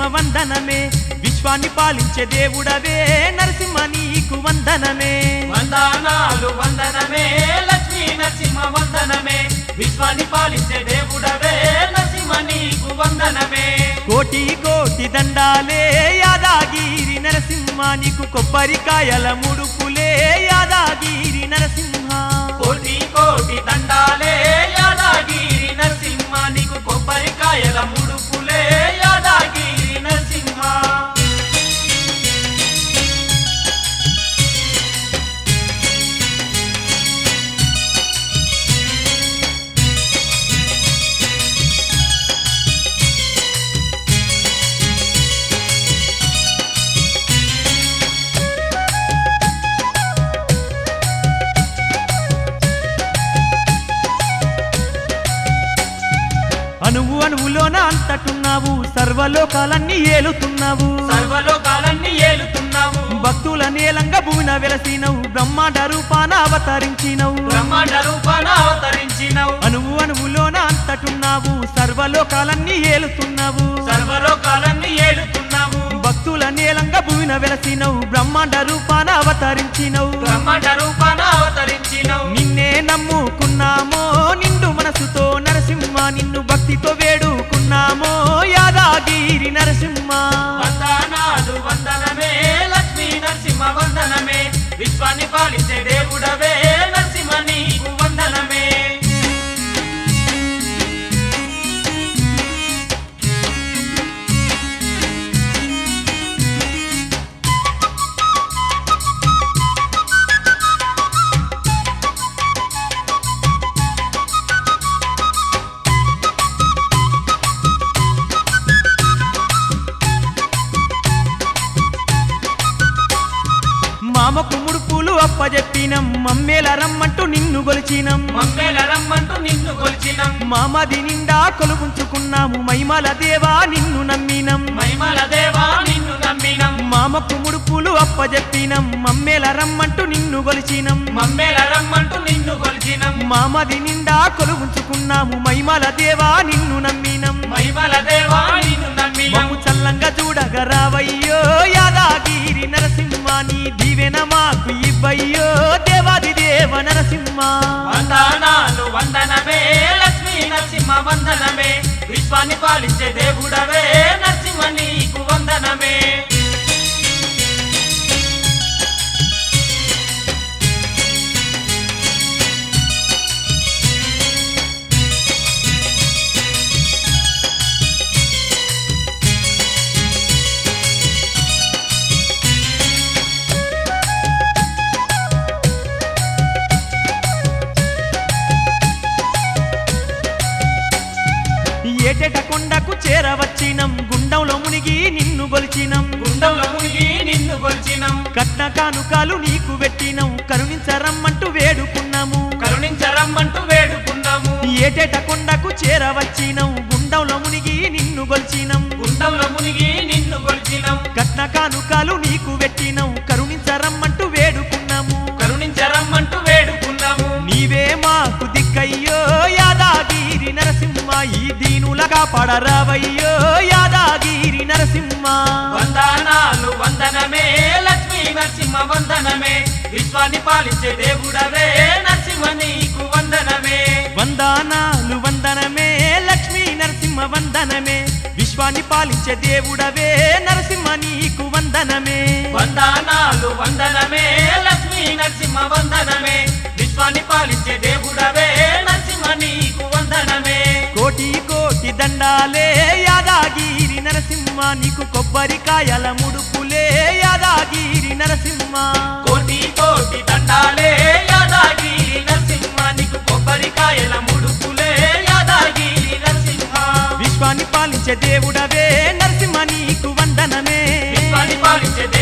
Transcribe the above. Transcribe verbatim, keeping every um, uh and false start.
వందనమే విశ్వాన్ని పాలించే దేవుడవే నరసింహ నీకు వందనమే వందనాలు వందనమే లక్ష్మీ నరసింహ వందనమే విశ్వాన్ని పాలించే దేవుడవే నరసింహ నీకు వందనమే కోటి కోటి దండాలే యాదాగిరి నరసింహ నీకు కొబ్బరికాయల ముడుపులే యాదాగిరి నరసింహ కోటి కోటి దండాలే యాదాగిరి నరసింహ నీకు కొబ్బరికాయల ముడుపులే యాదాగిరి నరసింహ అనువు అనువులోన అంతటున్నావు సర్వలోకాలన్నీ ఏలుతున్నావు సర్వలోకాలన్నీ ఏలుతున్నావు భక్తుల నేలంగా భూమిన వెలసినవు బ్రహ్మాండ రూపాన అవతరించినవు బ్రహ్మాండ రూపాన అవతరించినవు అనువు అనువులోన అంతటున్నావు సర్వలోకాలన్నీ ఏలుతున్నావు సర్వలోకాలన్నీ ఏలుతున్నావు భక్తుల నేలంగా భూమిన వెలసినవు బ్రహ్మాండ రూపాన అవతరించినవు బ్రహ్మాండ రూపాన అవతరించినవు నిన్నే నమ్ముకున్నామో నిండు మనసుతో నరసింహ నిన్ను భక్తితో వేడుకున్నామో యాదాగిరి నరసింహ వందనాలు వందనమే లక్ష్మీ నరసింహ వందనమే విశ్వాన్ని పాలించే దేవుడవే నరసింహ నీకు వందనమే మామకు ముడుపులు అప్పజెప్పినం మమ్మేల రమ్మంటూ నిన్ను గొలిచినం మమ్మేల రమ్మంటూ నిన్ను కొలిచినం మామది నిండా కొలుపుంచుకున్నాము మైమల దేవా నిన్ను నమ్మినం మహిమల దేవా నిన్ను నమ్మినం మామకు ముడుపులు అప్పజెప్పినం మమ్మేల రమ్మంటూ నిన్ను గొలిచినం మమ్మేల రమ్మంటూ నిన్ను కొలిచినం మామది నిండా కొలుపుంచుకున్నాము మైమల దేవా నిన్ను నమ్మినం మహిమల దేవా నిన్ను నమ్మినం మమ్ము చల్లంగా చూడగ రావయ్యో యాదాగిరి నరసింహ నీ దీవెన మాకు ఇవ్వయ్యో దేవాది దేవ నరసింహ వందనాలు వందనమే లక్ష్మీ నరసింహ వందనమే విశ్వాన్ని పాలించే దేవుడవే నరసింహ నీకు వందనమే ఏటెట కొండకు చేరవచ్చినం గుండంలో మునిగి నిన్ను గొలిచినం గుండంలో మునిగి నిన్ను కొలిచినం కట్న కానుకాలు నీకు పెట్టినం కరుణించరమ్మంటూ వేడుకున్నాము కరుణించరమ్మంటూ వేడుకున్నాము ఏటెట కొండకు చేరవచ్చినం గుండంలో మునిగి నిన్ను గొలిచినం గుండంలో మునిగి నిన్ను కొలిచినం కట్న కానుకాలు నీకు పెట్టినం కరుణించరమ్మంటూ వేడుకున్నాము కరుణించరమ్మంటూ వేడుకున్నాము నీవే మాకు దిక్కయ్యో యాదాగిరి నరసింహ ఈ దీనులగా పడరావయ్యో యాదాగిరి నరసింహ వందనాలు వందనమే లక్ష్మీ నరసింహ వందనమే విశ్వాన్ని పాలించే దేవుడవే నరసింహ నీకు వందనమే వందనాలు వందనమే లక్ష్మీ నరసింహ వందనమే విశ్వాన్ని పాలించే దేవుడవే నరసింహ నీకు వందనమే వందనాలు వందనమే లక్ష్మీ నరసింహ వందనమే విశ్వాన్ని పాలించే దేవుడవే నరసింహ నీకు వందనమే కోటి కోటి దండాలే యాదాగిరి నరసింహ నీకు కొబ్బరికాయల ముడుపులే యాదాగిరి నరసింహ కోటి కోటి దండాలే యాదాగిరి నరసింహ నీకు కొబ్బరికాయల ముడుపులే యాదాగిరి నరసింహ విశ్వాన్ని పాలించే దేవుడవే నరసింహ నీకు వందనమే విశ్వాన్ని పాలించే